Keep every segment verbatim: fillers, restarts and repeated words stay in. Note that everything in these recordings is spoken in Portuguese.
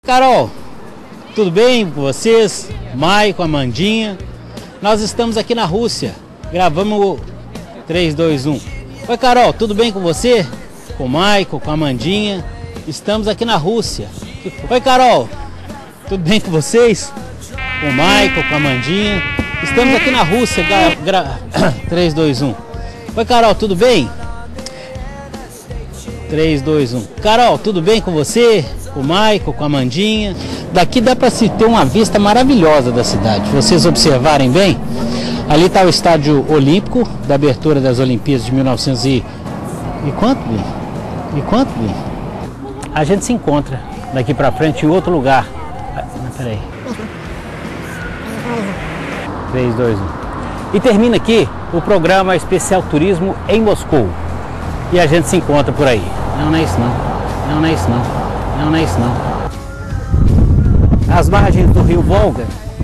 Carol, tudo bem com vocês? Maicon, Amandinha. Nós estamos aqui na Rússia. Gravamos o três, dois, um. Oi, Carol, tudo bem com você? Com o Maicon, com a Amandinha. Estamos aqui na Rússia. Oi, Carol, tudo bem com vocês? Com o Maicon, com a Amandinha. Estamos aqui na Rússia. Gra... Gra... três, dois, um. Oi, Carol, tudo bem? três, dois, um. Carol, tudo bem com você? Com o Maicon, com a Amandinha. Daqui dá para se ter uma vista maravilhosa da cidade. Se vocês observarem bem, ali está o Estádio Olímpico, da abertura das Olimpíadas de mil e novecentos e... E quanto, Bim? E quanto, Bim? A gente se encontra daqui para frente em outro lugar. Ah, peraí. três, dois, um. E termina aqui o programa Especial Turismo em Moscou. E a gente se encontra por aí. Não, não é isso não. Não, não é isso não. Não, não é isso não. As margens do rio Volga.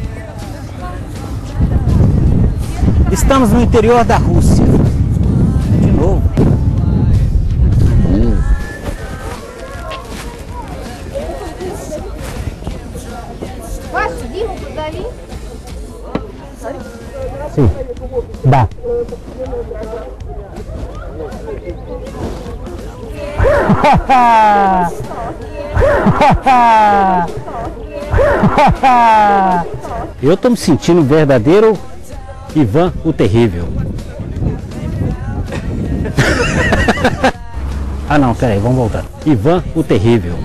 Estamos no interior da Rússia. De novo. Hum. Sim. Dá. Eu tô me sentindo um verdadeiro Ivan o Terrível. Ah não, peraí, vamos voltar. Ivan o Terrível.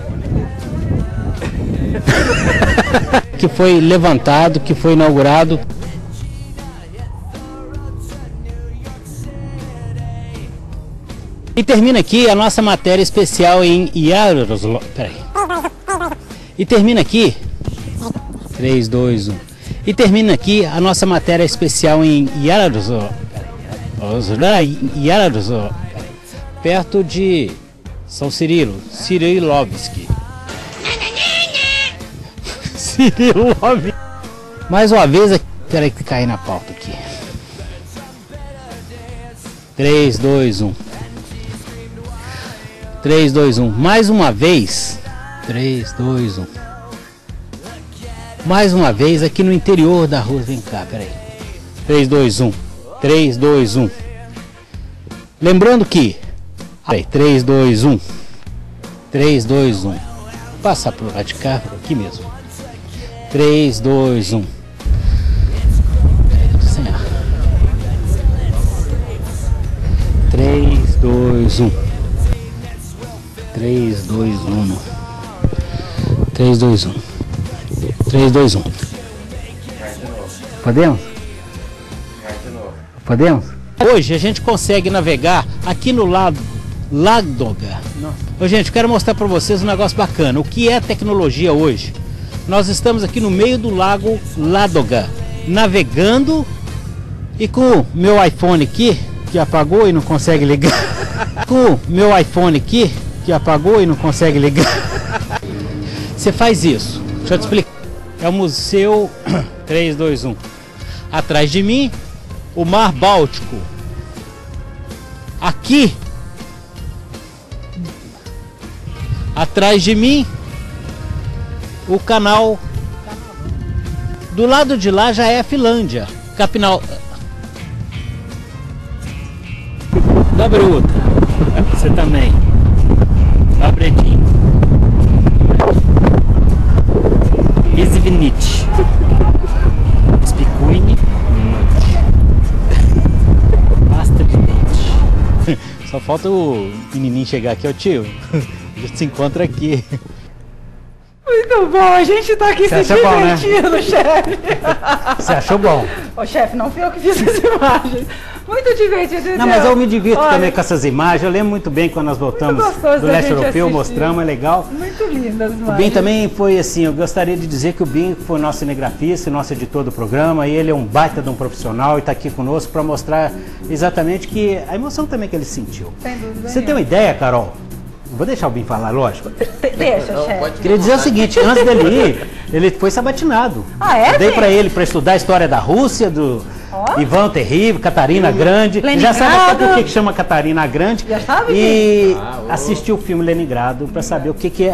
Que foi levantado, que foi inaugurado. E termina aqui a nossa matéria especial em Yaroslavl. Peraí. E termina aqui. três, dois, um. E termina aqui a nossa matéria especial em Yaroslavl. Yaroslavl. Perto de São Cirilo. Cirilovski. Cirilovski. Mais uma vez. Peraí que caí na pauta aqui. três, dois, um. três, dois, um. Mais uma vez. três, dois, um. Mais uma vez aqui no interior da rua. Vem cá, peraí. três, dois, um. três, dois, um. Lembrando que. Peraí, três, dois, um. três, dois, um. Vou passar por lá de cá, por aqui mesmo. três, dois, um. Peraí, eu tô sem ar. três, dois, um. três, dois, um. três, dois, um. três, dois, um. Podemos? Podemos? Hoje a gente consegue navegar aqui no lado Ladoga. Ô, gente, eu quero mostrar para vocês um negócio bacana. O que é tecnologia hoje? Nós estamos aqui no meio do lago Ladoga, navegando, e com o meu iPhone aqui, que apagou e não consegue ligar. Com o meu iPhone aqui, que apagou e não consegue ligar. Você faz isso. Deixa eu te explicar. É o Museu três, dois, um. Atrás de mim, o Mar Báltico. Aqui, atrás de mim, o canal. Do lado de lá já é a Finlândia. Capinal. Da Bruta. Você também. Da Bretinho. Izvinite. Spicuine. Pasta de dente. Só falta o menininho chegar aqui, ó, tio. A gente se encontra aqui. Muito bom, a gente tá aqui Você se bom, né? divertindo, chefe. Você achou bom? Ô, chefe, não fui eu que fiz as imagens. Muito divertido, entendeu? Não, mas eu me divirto Olha, também com essas imagens. Eu lembro muito bem quando nós voltamos gostoso do da leste gente europeu, assistir. mostramos, é legal. Muito lindas as O imagens. Bim também foi assim, eu gostaria de dizer que o Bim foi nosso cinegrafista, nosso editor do programa, e ele é um baita de um profissional e está aqui conosco para mostrar exatamente que a emoção também que ele sentiu. Sem dúvida Você tem uma ideia, Carol? Vou deixar o Bim falar, lógico. Deixa, chefe. Queria dizer o seguinte, antes dele ir, ele foi sabatinado. Ah, é, Eu dei gente? para ele para estudar a história da Rússia, do Ó. Ivan o Terrível, Catarina Grande. Leningrado. Já sabe até por que que chama Catarina Grande. Já sabe, E Ah, ô. assistiu o filme Leningrado para saber o que, que é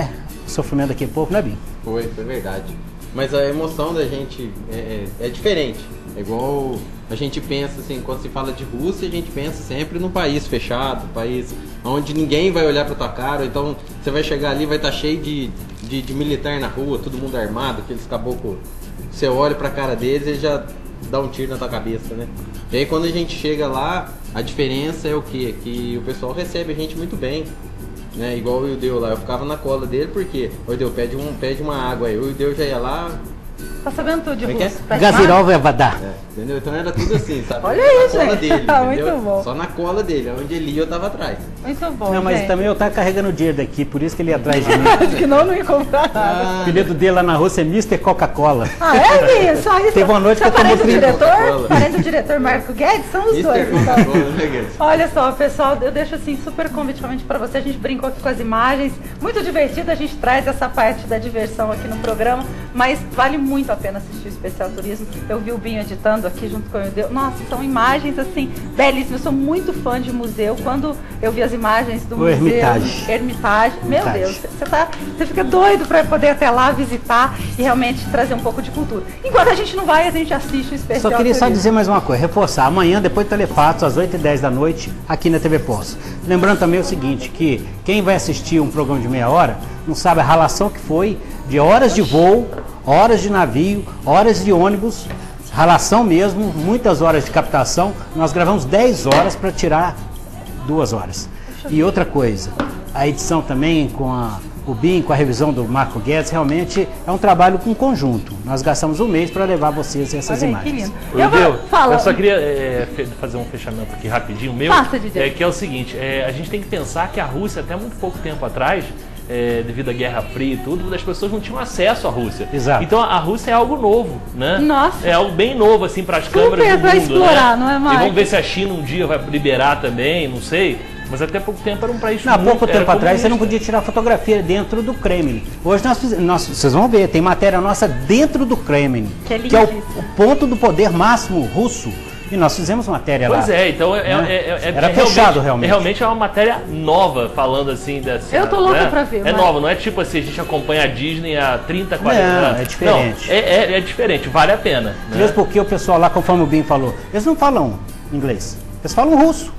sofrimento daquele povo, né, Binho? Foi, foi verdade. Mas a emoção da gente é, é, é diferente. É igual a gente pensa assim, quando se fala de Rússia, a gente pensa sempre num país fechado, um país onde ninguém vai olhar pra tua cara, então você vai chegar ali, vai estar cheio de, de, de militar na rua, todo mundo armado, aqueles caboclos. Você olha pra cara deles e já dá um tiro na tua cabeça, né? E aí quando a gente chega lá, a diferença é o quê? Que o pessoal recebe a gente muito bem. Né, igual o Ildeu lá, eu ficava na cola dele porque o Ildeu pede, um, pede uma água aí, o Ildeu já ia lá. Tá sabendo tudo de Como é russo? que é? Gazirol vai dar. É, entendeu? Então era tudo assim, sabe? Olha na isso, cola gente. dele, Muito entendeu? bom. Só na cola dele, onde ele ia eu tava atrás. Muito bom, Não, mas gente. também eu tava carregando o dinheiro daqui, por isso que ele ia atrás de mim. Acho que não, não ia comprar nada. Ah, O apelido dele lá na Rússia é mister Coca-Cola. Ah, é isso? Ah, isso. Teve uma noite Você que eu tomei parente do trinta diretor? Coca-Cola. Parente do diretor Marco Guedes? São os mister dois. Então. Coca-Cola, né, Guedes? Olha só, pessoal, eu deixo assim super convitivamente para você. A gente brincou aqui com as imagens. Muito divertido, a gente traz essa parte da diversão aqui no programa, mas vale muito a pena assistir o Especial Turismo. Eu vi o Binho editando aqui junto com o Ildeu. Nossa, são imagens assim, belíssimas. Eu sou muito fã de museu. Quando eu vi as imagens do O museu Hermitage. Hermitage, meu Hermitage. Deus, você tá, você fica doido para poder até lá visitar e realmente trazer um pouco de cultura. Enquanto a gente não vai, a gente assiste o Especial Só queria só Turismo. dizer mais uma coisa, reforçar, amanhã, depois do Telefatos, às oito e dez da noite, aqui na T V Poço. Lembrando também o seguinte, que quem vai assistir um programa de meia hora, não sabe a relação que foi de horas de voo, horas de navio, horas de ônibus, relação mesmo, muitas horas de captação. Nós gravamos dez horas para tirar duas horas. E outra coisa, a edição também com a, o B I M, com a revisão do Marco Guedes, realmente é um trabalho com conjunto. Nós gastamos um mês para levar vocês essas Olha aí, que imagens. lindo. Ô, Eu vou- Ildeu, fala. eu só queria é, fe- fazer um fechamento aqui rapidinho meu, Faça, D J. é, que é o seguinte, é, a gente tem que pensar que a Rússia, até muito pouco tempo atrás, é, devido à Guerra Fria e tudo, as pessoas não tinham acesso à Rússia. Exato. Então a Rússia é algo novo, né? Nossa. É algo bem novo, assim, para as Super câmeras do pra mundo, explorar, né? não é, E Mike? vamos ver se a China um dia vai liberar também, não sei. Mas até pouco tempo era um país Não, há muito- pouco era tempo atrás você não comunista. podia tirar fotografia dentro do Kremlin. Hoje nós, fiz- nós vocês vão ver, tem matéria nossa dentro do Kremlin, Que é que é o, lindíssimo. o ponto do poder máximo russo. E nós fizemos matéria lá. Pois é, então é, é- Né? é- é- Era é fechado, realmente. É realmente é uma matéria nova, falando assim dessa. Eu tô louca né? pra ver, É mas- nova, não é tipo assim, a gente acompanha a Disney há trinta, quarenta Não, anos. é diferente. Não, é, é- é diferente, vale a pena. Né? Mesmo porque o pessoal lá, conforme o Binho falou, eles não falam inglês, eles falam russo.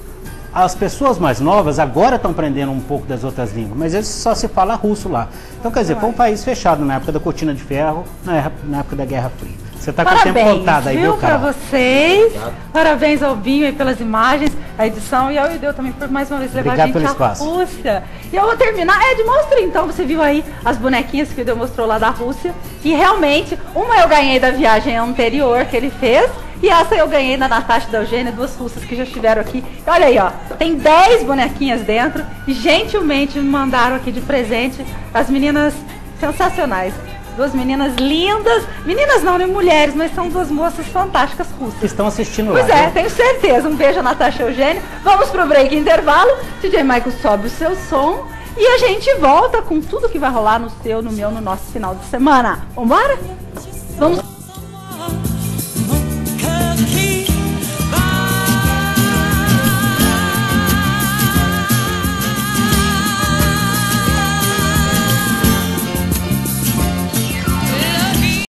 As pessoas mais novas agora estão aprendendo um pouco das outras línguas, mas eles só se fala russo lá. Então, quer dizer, foi um país fechado na época da Cortina de Ferro, na época, na época da Guerra Fria. Você está com o tempo Parabéns, contado aí, viu, viu, pra Carol? vocês. Parabéns ao Binho aí pelas imagens, a edição e ao Ildeu também por mais uma vez levar Obrigado a gente pelo à espaço. Rússia. E eu vou terminar. Ed, mostra então, você viu aí as bonequinhas que o Ildeu mostrou lá da Rússia. E realmente, uma eu ganhei da viagem anterior que ele fez. E essa eu ganhei da Natasha e da Eugênia, duas russas que já estiveram aqui. Olha aí, ó, tem dez bonequinhas dentro e gentilmente me mandaram aqui de presente as meninas sensacionais. Duas meninas lindas, meninas não, né, mulheres, mas são duas moças fantásticas russas. Estão assistindo Pois lá. é, viu? tenho certeza. Um beijo a Natasha e Eugênia. Vamos pro break intervalo. D J Michael sobe o seu som e a gente volta com tudo que vai rolar no seu, no meu, no nosso final de semana. Vambora? Vamos.